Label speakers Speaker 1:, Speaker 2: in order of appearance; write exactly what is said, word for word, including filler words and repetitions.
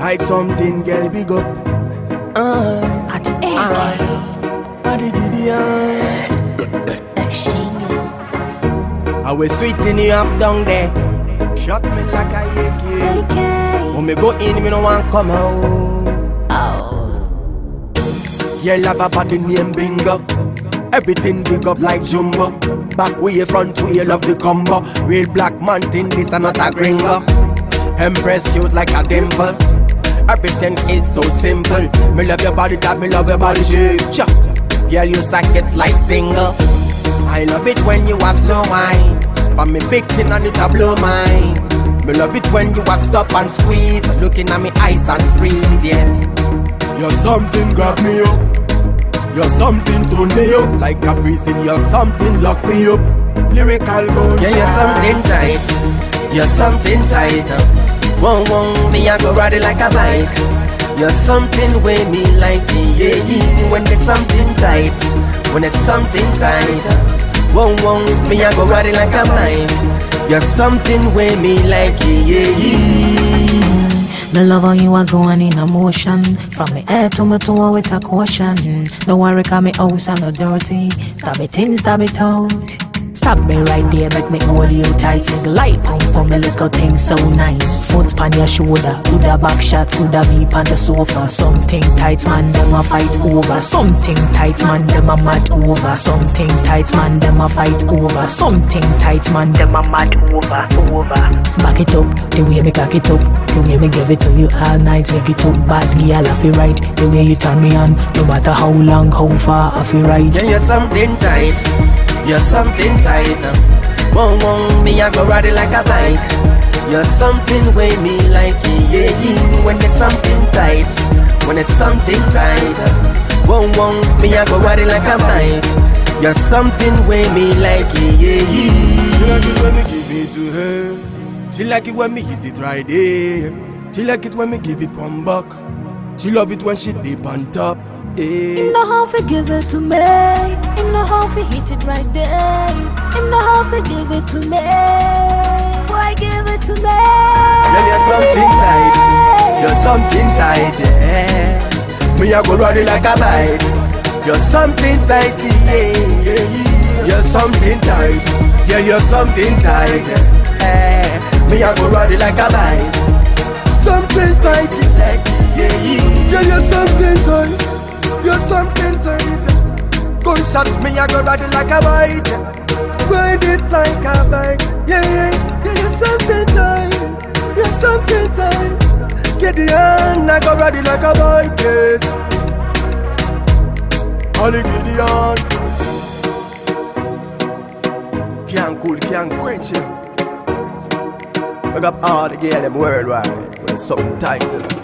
Speaker 1: Tight something, girl, big up. Uh,
Speaker 2: At the
Speaker 1: uh, Adi Gideon. I was sweeting you off down there. Shot me like a A K. When me go in, me no want come out.
Speaker 2: Oh.
Speaker 1: Girl have a body name Bingo. Everything big up like Jumbo. Back way, front way, love the combo. Real black man thing, this and not a gringo. Empress cute like a dimple. Everything is so simple. Me love your body, that me love your body shape. Girl, you suck it like single. I love it when you are slow wine, but me big thing and it a blow mine. Me love it when you are stop and squeeze, looking at me eyes and freeze, yes. You're something, grab me up. You're something, turn me up. Like a prison, you're something, lock me up. Lyrical gun.
Speaker 3: Yeah, you're something tight. You're something tight. Whoa, whoa, me I go ride it like a bike. You're something way me like it, yeah, yeah. When there's something tight, when there's something tight. Whoa, whoa, me I go ride it like a bike. You're something way me like it, yeah, yeah.
Speaker 2: Me love how you are going in a motion. From me head to my toe with a caution. No worry, cause me house and no dirty. Stab it in, stab it out. Stop me right there, make me hold you tight. Sing light, pump pump me little thing so nice. Foot on your shoulder, good a back shot, good a beep on the sofa. Something tight man, them a fight over. Something tight man, them a mad over. Something tight man, them a fight over. Something tight man, them a mad over, over. Back it up, the way me cock it up, the way me give it to you all night. Make it up, bad girl, I feel right. The way you turn me on, no matter how long, how far, I feel right.
Speaker 3: Yeah, you're something tight. You're something tight. Whoa, whoa, me I go ride it like a bike. You're something way me like it, yeah, yeah. When there's something tight, when there's something tight. Whoa, whoa, me I go ride it like a bike. You're something way me like it, yeah, yeah.
Speaker 1: She like it when me give it to her. She like it when me hit it right there. She like it when me give it from back. She love it when she deep on top.
Speaker 2: In the half, give it to me. In the half, hit it right there. In the half, give it to me. Why give it to me?
Speaker 1: Girl, you're something tight. You're something tight, yeah. Me I go ride it like a bike. You're something tight, yeah, yeah, yeah. You're something tight. Yeah, you're something tight, yeah. Me I go ride it like a bike. Something tight, like yeah, yeah. Yeah, you're something tight. You're something tight. Gunshot, me I go ride it like a bike. Ride it like a bike. Yeah, yeah, yeah, you're something tight. You're something tight. Get the hand, I go ride it like a bike, yes. Holly Gideon. Can't cool, can't quench it. I got all the girls them worldwide with something tight.